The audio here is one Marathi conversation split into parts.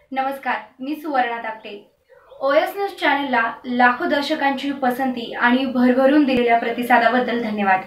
नमस्कार, मी सुवर्णा तापटे। ओएस न्यूज चॅनलला लाखो दर्शकांची पसंती आणि भरभरून दिलेल्या प्रतिसादाबद्दल धन्यवाद।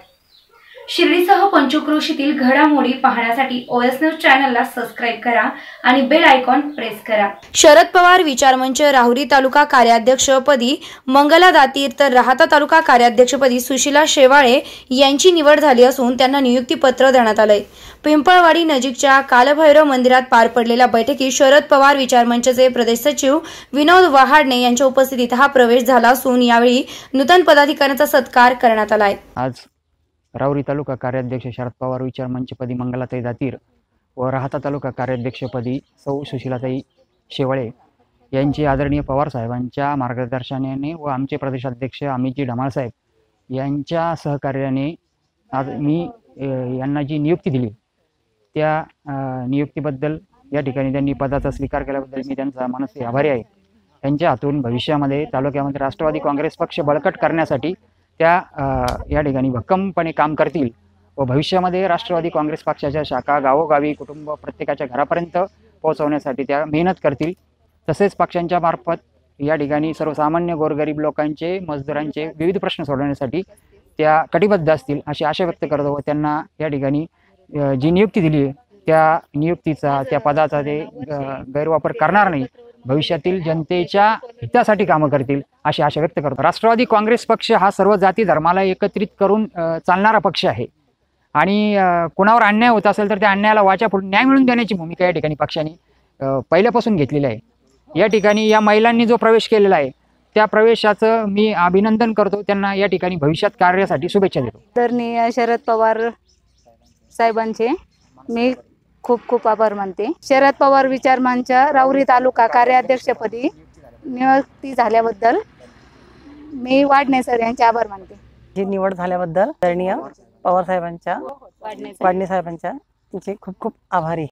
शिर्डीसह पंचक्रोशीतील घडामोडी पाहण्यासाठी ओएस न्यूज चॅनलला सबस्क्राइब करा आणि बेल आयकॉन प्रेस करा। शरद पवार विचारमंच राहुरी तालुका कार्याध्यक्षपदी मंगला दातीर तर राहाता तालुका कार्याध्यक्षपदी सुशीला शेवाळे यांची निवड झाली असून त्यांना नियुक्तीपत्र देण्यात आले। पिंपळवाडी नजीकच्या कालभैरव मंदिरात पार पडलेल्या बैठकीत शरद पवार विचारमंचचे प्रदेश सचिव विनोद वहाडणे यांच्या उपस्थितीत हा प्रवेश झाला असून यावेळी नूतन पदाधिकाऱ्यांचा सत्कार करण्यात आला आहे। आज राहुरी तालुका कार्याध्यक्ष शरद पवार विचारमंचपदी मंगलाताई दातीर व राहाता तालुका कार्याध्यक्षपदी सौ सुशीलाताई शेवाळे यांची आदरणीय पवार साहेबांच्या मार्गदर्शनाने व आमचे प्रदेशाध्यक्ष अमितजी ढमाळ साहेब यांच्या सहकार्याने आज मी यांना जी नियुक्ती दिली त्या नियुक्तीबद्दल या ठिकाणी त्यांनी पदाचा स्वीकार केल्याबद्दल मी त्यांचा मनस्वी आभारी आहे। त्यांच्या हातून भविष्यामध्ये तालुक्यामध्ये राष्ट्रवादी काँग्रेस पक्ष बळकट करण्यासाठी त्या या ठिकाणी भक्कमपणे काम करतील व भविष्यामध्ये राष्ट्रवादी काँग्रेस पक्षाच्या शाखा गावोगावी कुटुंब प्रत्येकाच्या घरापर्यंत पोहोचवण्यासाठी त्या मेहनत करतील। तसेच पक्षांच्या मार्फत या ठिकाणी सर्वसामान्य गोरगरीब लोकांचे मजदुरांचे विविध प्रश्न सोडवण्यासाठी त्या कटिबद्ध असतील अशी आशा व्यक्त करतो व त्यांना या ठिकाणी जी नियुक्ती दिली त्या नियुक्तीचा त्या पदाचा ते गैरवापर करणार नाही, भविष्यातील जनतेच्या हितासाठी कामं करतील अशी आशा व्यक्त करतो। राष्ट्रवादी काँग्रेस पक्ष हा सर्व जाती धर्माला एकत्रित करून चालणारा पक्ष आहे आणि कुणावर अन्याय होत असेल तर त्या अन्यायाला वाचा फोडून न्याय मिळवून देण्याची भूमिका या ठिकाणी पक्षाने पहिल्यापासून घेतलेली आहे। या ठिकाणी या महिलांनी जो प्रवेश केलेला आहे त्या प्रवेशाचं मी अभिनंदन करतो, त्यांना या ठिकाणी भविष्यात कार्यासाठी शुभेच्छा देतो। आदरणीय शरद पवार साहेबांचे मी खूप खूप आभार मानते। शरद पवार विचारमंच राहुरी तालुका कार्याध्यक्षपदी नियुक्ती झाल्याबद्दल मी वाडणे सर यांचे आभार मानते। जी निवड झाल्याबद्दल आदरणीय पवार साहेबांच्या वाडणे साहेबांच्या खूप खूप आभारी।